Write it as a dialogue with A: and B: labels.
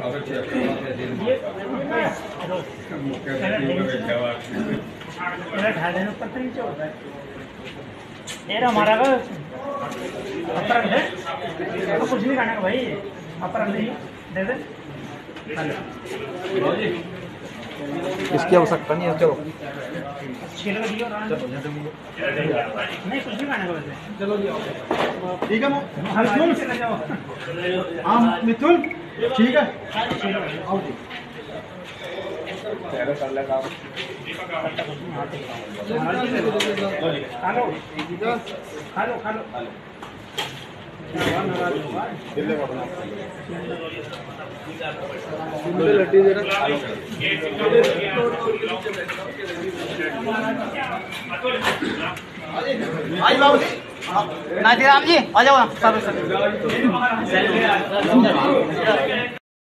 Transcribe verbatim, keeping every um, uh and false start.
A: हमारा अपर है कुछ नहीं खाने का भाई, अपर नहीं दे दे।
B: इसकी आवश्यकता नहीं है, चलो
A: नहीं कुछ नहीं खाने का वैसे।
C: चलो ठीक है हाँ मिथुन ठीक है आओ जी
A: खा लो खा लो खा लो
C: लड्डी दे रहा
B: आई बाबू जी नाथीराम जी आ जाओ।